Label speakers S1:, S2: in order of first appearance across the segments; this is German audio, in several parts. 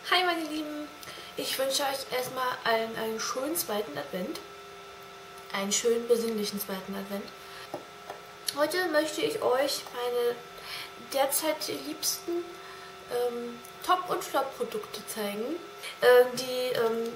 S1: Hi meine Lieben, ich wünsche euch erstmal einen schönen zweiten Advent, einen schönen besinnlichen zweiten Advent. Heute möchte ich euch meine derzeit liebsten Top- und Flop-Produkte zeigen, die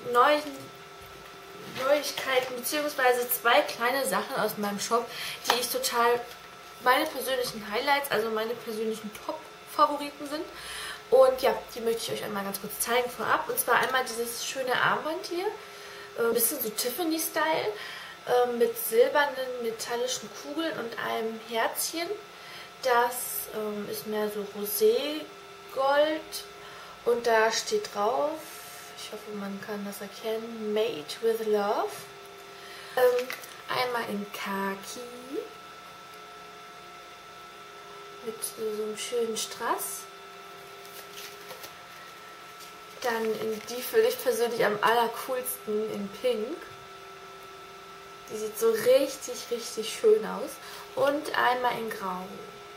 S1: Neuigkeiten bzw. zwei kleine Sachen aus meinem Shop, die ich total meine persönlichen Highlights, also meine persönlichen Top-Favoriten sind. Und ja, die möchte ich euch einmal ganz kurz zeigen vorab. Und zwar einmal dieses schöne Armband hier, ein bisschen so Tiffany-Style, mit silbernen metallischen Kugeln und einem Herzchen. Das ist mehr so Roségold und da steht drauf, ich hoffe man kann das erkennen, Made with Love. Einmal in Khaki mit so einem schönen Strass. Dann die finde ich persönlich am allercoolsten in Pink. Die sieht so richtig, richtig schön aus. Und einmal in Grau.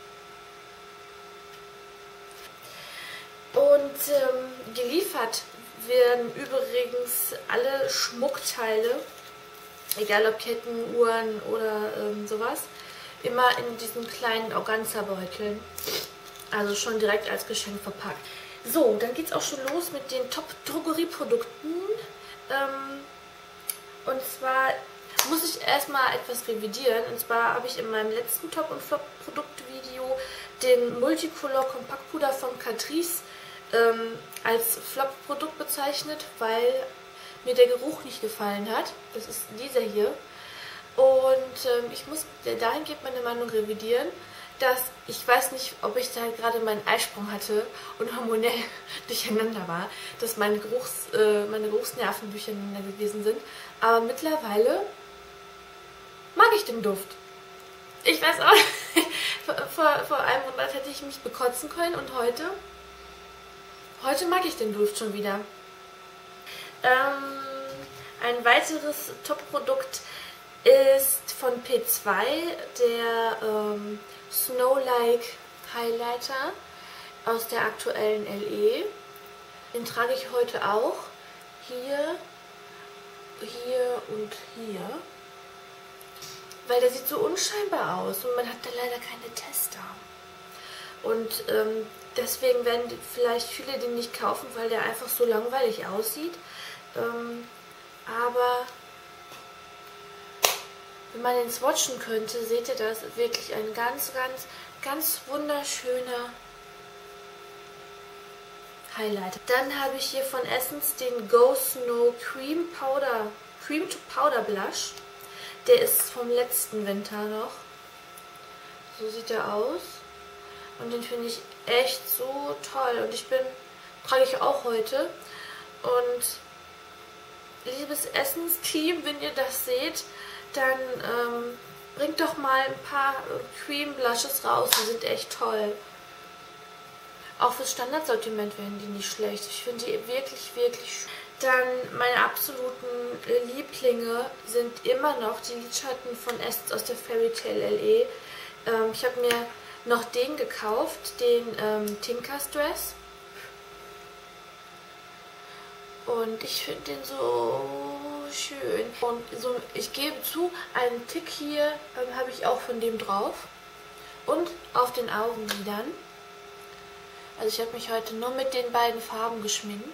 S1: Und geliefert werden übrigens alle Schmuckteile, egal ob Ketten, Uhren oder sowas, immer in diesen kleinen Organza-Beuteln. Also schon direkt als Geschenk verpackt. So, dann geht es auch schon los mit den Top-Drogerieprodukten. Und zwar muss ich erstmal etwas revidieren. Und zwar habe ich in meinem letzten Top- und Flop-Produkt-Video den Multicolor Kompaktpuder von Catrice als Flop-Produkt bezeichnet, weil mir der Geruch nicht gefallen hat. Das ist dieser hier. Und ich muss dahingehend meine Meinung revidieren, dass ich weiß nicht, ob ich da gerade meinen Eisprung hatte und hormonell durcheinander war, dass meine Geruchsnerven durcheinander gewesen sind. Aber mittlerweile mag ich den Duft. Ich weiß auch, vor einem Monat hätte ich mich bekotzen können und heute mag ich den Duft schon wieder. Ein weiteres Top-Produkt ist von P2 der Snow-like Highlighter aus der aktuellen LE. Den trage ich heute auch. Hier und hier. Weil der sieht so unscheinbar aus und man hat da leider keine Tester. Und deswegen werden vielleicht viele den nicht kaufen, weil der einfach so langweilig aussieht. Aber wenn man den swatchen könnte, seht ihr, das ist wirklich ein ganz wunderschöner Highlighter. Dann habe ich hier von Essence den Go Snow Cream to Powder Blush. Der ist vom letzten Winter noch. So sieht er aus. Und den finde ich echt so toll. Und trage ich auch heute. Und liebes Essence-Team, wenn ihr das seht, dann bringt doch mal ein paar Cream Blushes raus, die sind echt toll. Auch fürs Standardsortiment wären die nicht schlecht. Ich finde die wirklich, wirklich schön. Dann meine absoluten Lieblinge sind immer noch die Lidschatten von Essence aus der Fairy Tale LE. Ich habe mir noch den gekauft, den Tinker's Dress. Und ich finde den so schön. Und so, ich gebe zu, einen Tick hier habe ich auch von dem drauf. Und auf den Augenlidern. Also ich habe mich heute nur mit den beiden Farben geschminkt.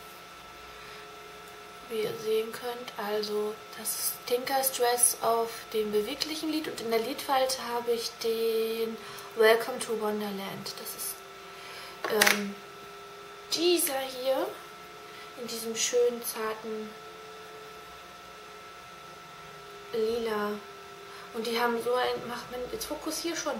S1: Wie ihr sehen könnt. Also das ist Tinker's Dress auf dem beweglichen Lid. Und in der Lidfalte habe ich den Welcome to Wonderland. Das ist dieser hier. In diesem schönen, zarten Lila. Und die haben so jetzt fokussier schon.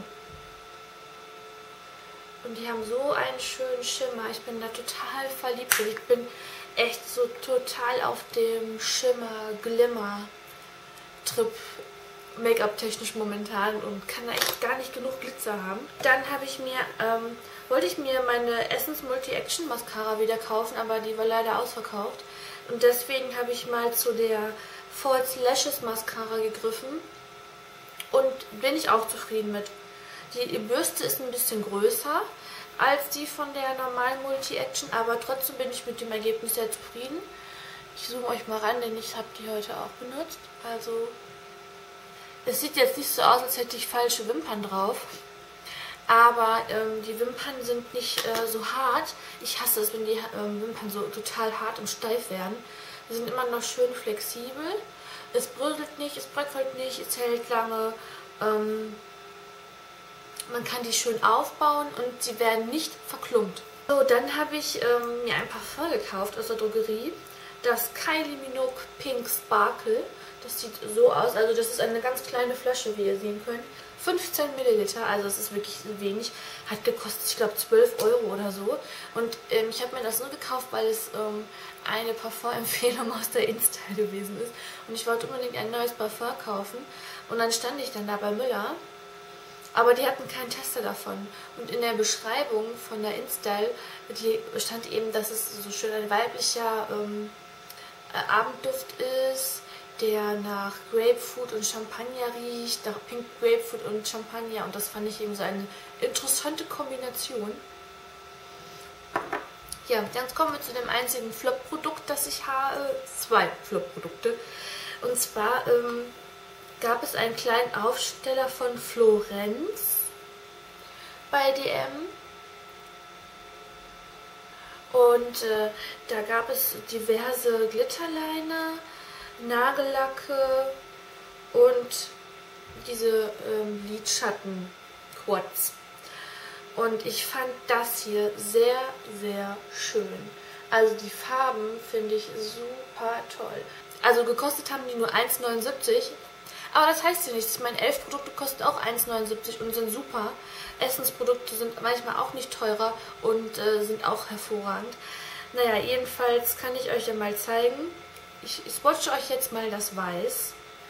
S1: Und die haben so einen schönen Schimmer. Ich bin da total verliebt. Ich bin echt so total auf dem Schimmer-Glimmer-Trip Make-up-technisch momentan und kann da echt gar nicht genug Glitzer haben. Dann wollte ich mir meine Essence Multi-Action Mascara wieder kaufen, aber die war leider ausverkauft. Und deswegen habe ich mal zu der False Lashes Mascara gegriffen und bin ich auch zufrieden mit. Die Bürste ist ein bisschen größer, als die von der normalen Multi-Action, aber trotzdem bin ich mit dem Ergebnis sehr zufrieden. Ich zoome euch mal ran, denn ich habe die heute auch benutzt. Also, es sieht jetzt nicht so aus, als hätte ich falsche Wimpern drauf. Aber die Wimpern sind nicht so hart. Ich hasse es, wenn die Wimpern so total hart und steif werden. Sie sind immer noch schön flexibel. Es bröselt nicht, es bröckelt nicht, es hält lange. Man kann die schön aufbauen und sie werden nicht verklumpt. So, dann habe ich mir ein Parfum gekauft aus der Drogerie. Das Kylie Minogue Pink Sparkle. Das sieht so aus, also das ist eine ganz kleine Flasche, wie ihr sehen könnt. 15 Milliliter, also das ist wirklich wenig. Hat gekostet, ich glaube, 12 Euro oder so. Und ich habe mir das nur gekauft, weil es eine Parfum-Empfehlung aus der InStyle gewesen ist. Und ich wollte unbedingt ein neues Parfum kaufen. Und dann stand ich dann da bei Müller. Aber die hatten keinen Tester davon. Und in der Beschreibung von der InStyle stand eben, dass es so schön ein weiblicher Abendduft ist, der nach Grapefruit und Champagner riecht, nach Pink Grapefruit und Champagner. Und das fand ich eben so eine interessante Kombination. Ja, jetzt kommen wir zu dem einzigen Flop-Produkt, das ich habe. 2 Flop-Produkte. Und zwar gab es einen kleinen Aufsteller von Florenz bei DM. Und da gab es diverse Glitterliner, Nagellacke und diese Lidschatten-Quads. Und ich fand das hier sehr, sehr schön. Also die Farben finde ich super toll. Also gekostet haben die nur 1,79 €. Aber das heißt ja nichts. Meine 11 Produkte kosten auch 1,79 € und sind super. Essensprodukte sind manchmal auch nicht teurer und sind auch hervorragend. Naja, jedenfalls kann ich euch ja mal zeigen. Ich swatche euch jetzt mal das Weiß.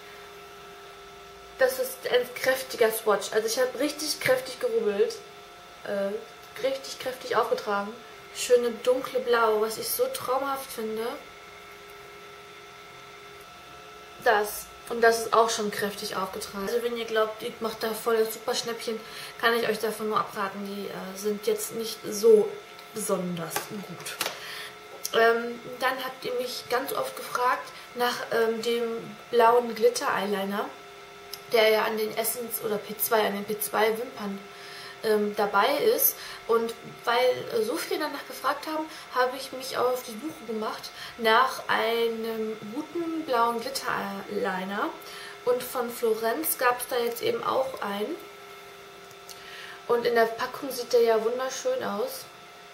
S1: Das ist ein kräftiger Swatch. Also ich habe richtig kräftig gerubbelt. Richtig kräftig aufgetragen. Schöne dunkle Blau, was ich so traumhaft finde. Das. Und das ist auch schon kräftig aufgetragen. Also wenn ihr glaubt, ihr macht da voll das super Schnäppchen, kann ich euch davon nur abraten. Die sind jetzt nicht so besonders gut. Dann habt ihr mich ganz oft gefragt nach dem blauen Glitter-Eyeliner, der ja an den Essence oder P2, an den P2 Wimpern dabei ist. Und weil so viele danach gefragt haben, habe ich mich auch auf die Suche gemacht nach einem guten blauen Glitter-Eyeliner. Und von Florenz gab es da jetzt eben auch einen. Und in der Packung sieht der ja wunderschön aus.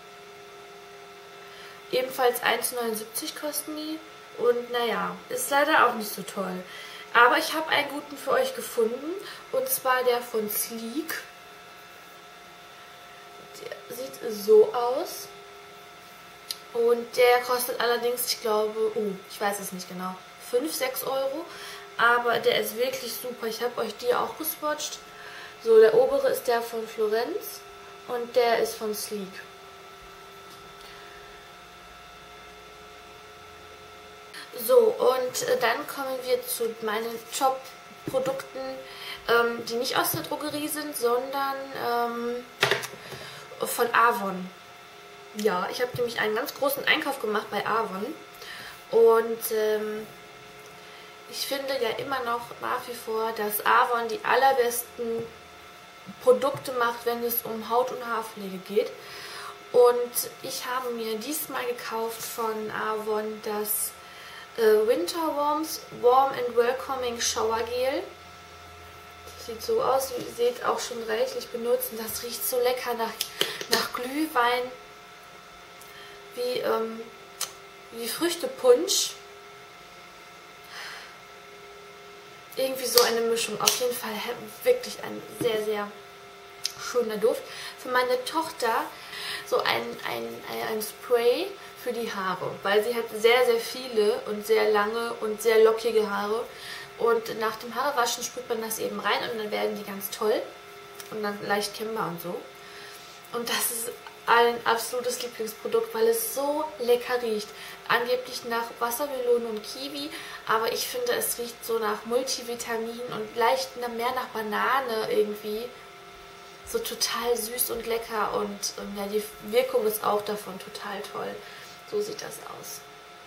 S1: Ebenfalls 1,79 € kosten die. Und naja, ist leider auch nicht so toll. Aber ich habe einen guten für euch gefunden. Und zwar der von Sleek. Der sieht so aus. Und der kostet allerdings, ich glaube, ich weiß es nicht genau, 5, 6 €. Aber der ist wirklich super. Ich habe euch die auch geswatcht. So, der obere ist der von Florenz und der ist von Sleek. So, und dann kommen wir zu meinen Top-Produkten, die nicht aus der Drogerie sind, sondern von Avon. Ja, ich habe nämlich einen ganz großen Einkauf gemacht bei Avon. Und ich finde ja immer noch nach wie vor, dass Avon die allerbesten Produkte macht, wenn es um Haut- und Haarpflege geht. Und ich habe mir diesmal gekauft von Avon das Winter Warms Warm and Welcoming Shower Gel. Das sieht so aus, wie ihr seht, auch schon reichlich benutzt. Und das riecht so lecker nach Glühwein, wie Früchtepunsch. Irgendwie so eine Mischung. Auf jeden Fall wirklich ein sehr, sehr schöner Duft. Für meine Tochter so ein Spray für die Haare, weil sie hat sehr, sehr viele und sehr lange und sehr lockige Haare. Und nach dem Haarewaschen sprüht man das eben rein und dann werden die ganz toll und dann leicht kennbar und so. Und das ist ein absolutes Lieblingsprodukt, weil es so lecker riecht. Angeblich nach Wassermelone und Kiwi, aber ich finde, es riecht so nach Multivitamin und leicht mehr nach Banane irgendwie. so total süß und lecker und ja, die Wirkung ist auch davon total toll. So sieht das aus.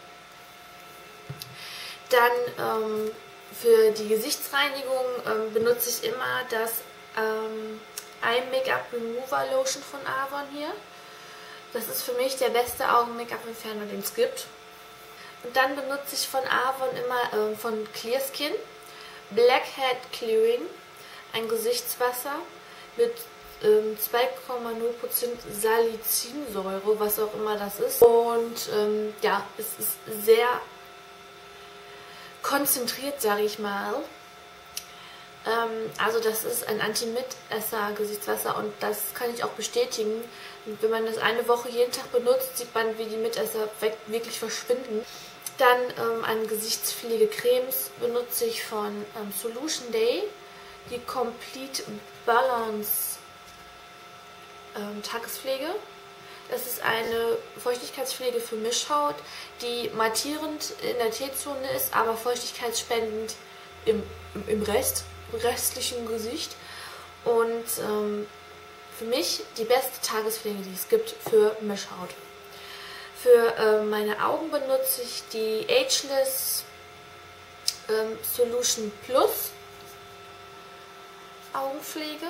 S1: Dann für die Gesichtsreinigung benutze ich immer das Eye Makeup Remover Lotion von Avon hier. Das ist für mich der beste Augen-Make-up-Entferner, den es gibt. Und dann benutze ich von Avon immer von Clear Skin Blackhead Clearing, ein Gesichtswasser mit 2,0% Salicinsäure, was auch immer das ist. Und ja, es ist sehr konzentriert, sage ich mal. Also das ist ein Anti-Mitesser-Gesichtswasser und das kann ich auch bestätigen. Wenn man das eine Woche jeden Tag benutzt, sieht man, wie die Mitesser wirklich verschwinden. Dann an Gesichtspflegecremes benutze ich von Solution Day die Complete Balance Tagespflege. Das ist eine Feuchtigkeitspflege für Mischhaut, die mattierend in der T-Zone ist, aber feuchtigkeitsspendend im restlichen Gesicht. Und für mich die beste Tagespflege, die es gibt für Mischhaut. Für meine Augen benutze ich die Ageless Solution Plus Augenpflege.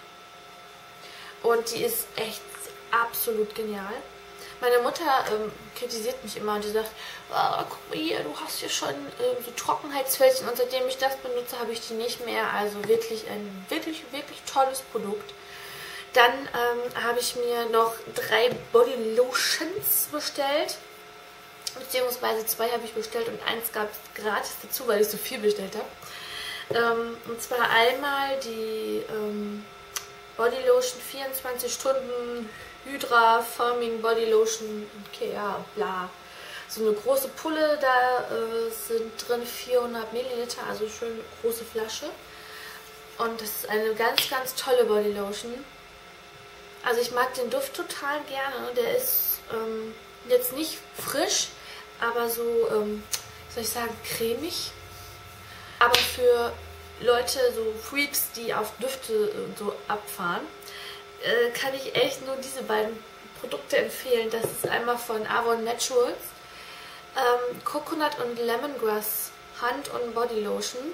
S1: Und die ist echt absolut genial. Meine Mutter kritisiert mich immer und die sagt, oh, guck mal hier, du hast hier schon so Trockenheitsfältchen und seitdem ich das benutze, habe ich die nicht mehr. Also wirklich ein wirklich tolles Produkt. Dann habe ich mir noch 3 Body Lotions bestellt. Beziehungsweise 2 habe ich bestellt und 1 gab es gratis dazu, weil ich so viel bestellt habe. Und zwar einmal die Body Lotion 24 Stunden Hydra Firming Body Lotion, okay, ja, bla. So eine große Pulle, da sind drin 400 Milliliter, also schön große Flasche. Und das ist eine ganz tolle Body Lotion. Also ich mag den Duft total gerne. Der ist jetzt nicht frisch, aber so, wie soll ich sagen, cremig. Aber für Leute, so Freaks, die auf Düfte so abfahren, kann ich echt nur diese beiden Produkte empfehlen. Das ist einmal von Avon Naturals Coconut und Lemongrass Hand- und Body Lotion.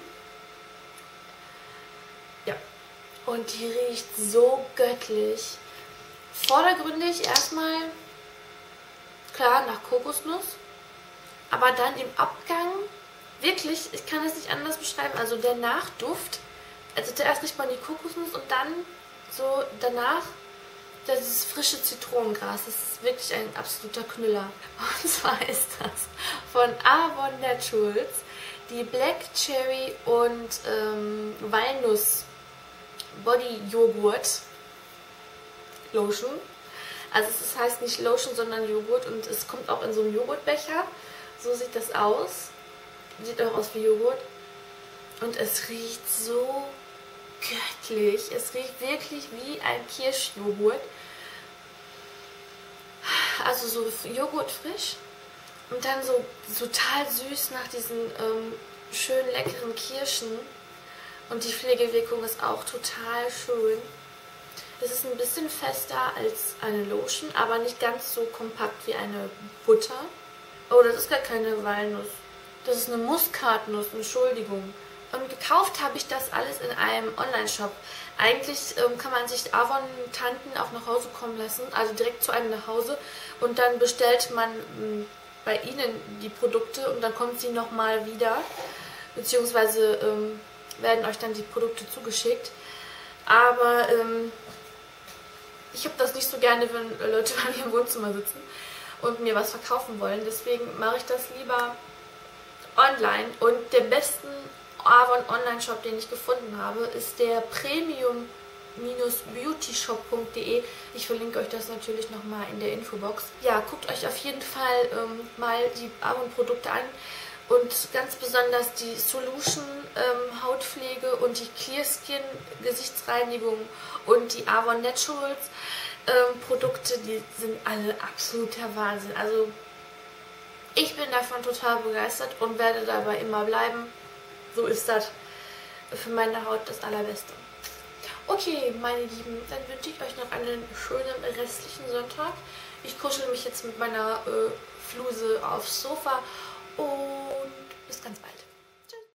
S1: Ja, und die riecht so göttlich. Vordergründig erstmal, klar, nach Kokosnuss, aber dann im Abgang, wirklich, ich kann es nicht anders beschreiben, also der Nachduft, also zuerst riecht man die Kokosnuss und dann so danach das frische Zitronengras. Das ist wirklich ein absoluter Knüller. Und zwar ist das von Avon Naturals die Black Cherry und Walnuss Body Joghurt Lotion. Also es heißt nicht Lotion, sondern Joghurt und es kommt auch in so einem Joghurtbecher. So sieht das aus. Sieht auch aus wie Joghurt. Und es riecht so göttlich. Es riecht wirklich wie ein Kirschjoghurt. Also so Joghurt frisch. Und dann so total süß nach diesen schönen leckeren Kirschen. Und die Pflegewirkung ist auch total schön. Es ist ein bisschen fester als eine Lotion, aber nicht ganz so kompakt wie eine Butter. Oh, das ist gar keine Walnuss. Das ist eine Muskatnuss, Entschuldigung. Und gekauft habe ich das alles in einem Online-Shop. Eigentlich kann man sich Avon-Tanten auch nach Hause kommen lassen, also direkt zu einem nach Hause. Und dann bestellt man bei ihnen die Produkte und dann kommt sie nochmal wieder. Beziehungsweise werden euch dann die Produkte zugeschickt. Aber ich habe das nicht so gerne, wenn Leute bei mir im Wohnzimmer sitzen und mir was verkaufen wollen. Deswegen mache ich das lieber online. Und der besten Avon Online-Shop, den ich gefunden habe, ist der premium-beautyshop.de. Ich verlinke euch das natürlich nochmal in der Infobox. Ja, guckt euch auf jeden Fall mal die Avon-Produkte an. Und ganz besonders die Solution Hautpflege und die Clear Skin Gesichtsreinigung und die Avon Naturals Produkte, die sind alle absoluter Wahnsinn. Also ich bin davon total begeistert und werde dabei immer bleiben. So ist das für meine Haut das Allerbeste. Okay, meine Lieben, dann wünsche ich euch noch einen schönen restlichen Sonntag. Ich kuschel mich jetzt mit meiner Fluse aufs Sofa und bis ganz bald.